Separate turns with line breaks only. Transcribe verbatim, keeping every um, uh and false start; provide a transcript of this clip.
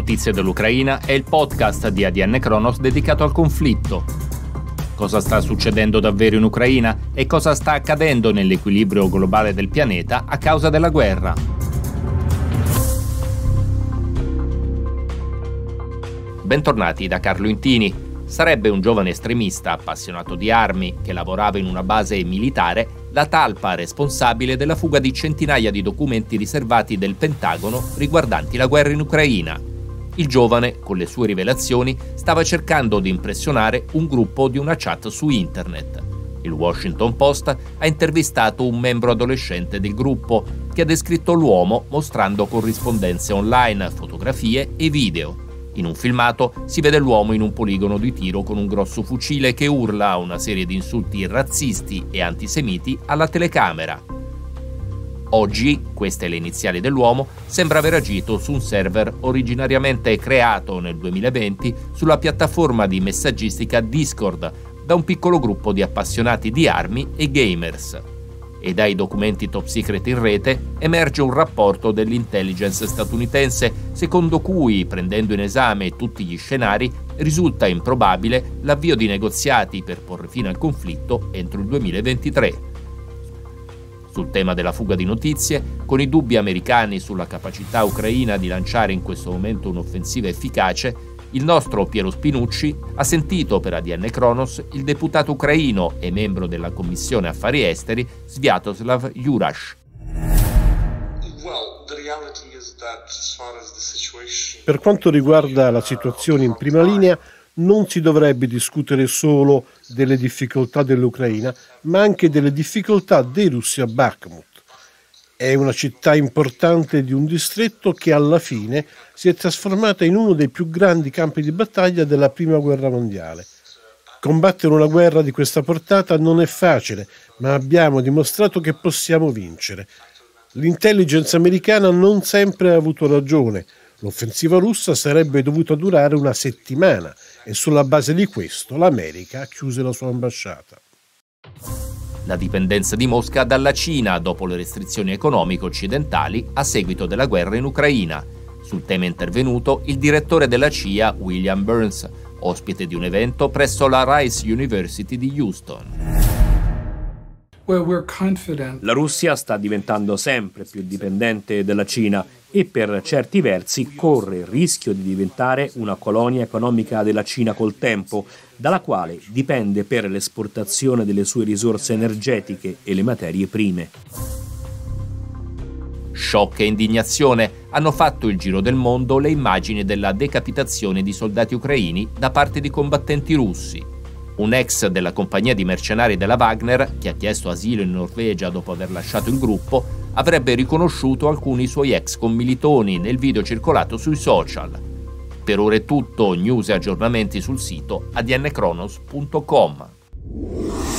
Notizie dell'Ucraina è il podcast di A D N Kronos dedicato al conflitto. Cosa sta succedendo davvero in Ucraina e cosa sta accadendo nell'equilibrio globale del pianeta a causa della guerra? Bentornati da Carlo Intini. Sarebbe un giovane estremista appassionato di armi che lavorava in una base militare la talpa responsabile della fuga di centinaia di documenti riservati del Pentagono riguardanti la guerra in Ucraina. Il giovane, con le sue rivelazioni, stava cercando di impressionare un gruppo di una chat su internet. Il Washington Post ha intervistato un membro adolescente del gruppo che ha descritto l'uomo mostrando corrispondenze online, fotografie e video. In un filmato si vede l'uomo in un poligono di tiro con un grosso fucile che urla una serie di insulti razzisti e antisemiti alla telecamera. O G, queste le iniziali dell'uomo, sembra aver agito su un server originariamente creato nel duemilaventi sulla piattaforma di messaggistica Discord da un piccolo gruppo di appassionati di armi e gamers. E dai documenti top secret in rete emerge un rapporto dell'intelligence statunitense secondo cui, prendendo in esame tutti gli scenari, risulta improbabile l'avvio di negoziati per porre fine al conflitto entro il duemilaventitré. Sul tema della fuga di notizie, con i dubbi americani sulla capacità ucraina di lanciare in questo momento un'offensiva efficace, il nostro Piero Spinucci ha sentito per A D N Kronos il deputato ucraino e membro della Commissione Affari Esteri Sviatoslav Jurash.
Per quanto riguarda la situazione in prima linea, non si dovrebbe discutere solo delle difficoltà dell'Ucraina, ma anche delle difficoltà dei russi a Bakhmut. È una città importante di un distretto che alla fine si è trasformata in uno dei più grandi campi di battaglia della Prima Guerra Mondiale. Combattere una guerra di questa portata non è facile, ma abbiamo dimostrato che possiamo vincere. L'intelligence americana non sempre ha avuto ragione. L'offensiva russa sarebbe dovuta durare una settimana e sulla base di questo l'America chiuse la sua ambasciata.
La dipendenza di Mosca dalla Cina dopo le restrizioni economiche occidentali a seguito della guerra in Ucraina. Sul tema è intervenuto il direttore della C I A William Burns, ospite di un evento presso la Rice University di Houston.
La Russia sta diventando sempre più dipendente dalla Cina e per certi versi corre il rischio di diventare una colonia economica della Cina col tempo, dalla quale dipende per l'esportazione delle sue risorse energetiche e le materie prime.
Shock e indignazione hanno fatto il giro del mondo le immagini della decapitazione di soldati ucraini da parte di combattenti russi. Un ex della compagnia di mercenari della Wagner, che ha chiesto asilo in Norvegia dopo aver lasciato il gruppo, avrebbe riconosciuto alcuni suoi ex commilitoni nel video circolato sui social. Per ora è tutto, news e aggiornamenti sul sito a d n kronos punto com.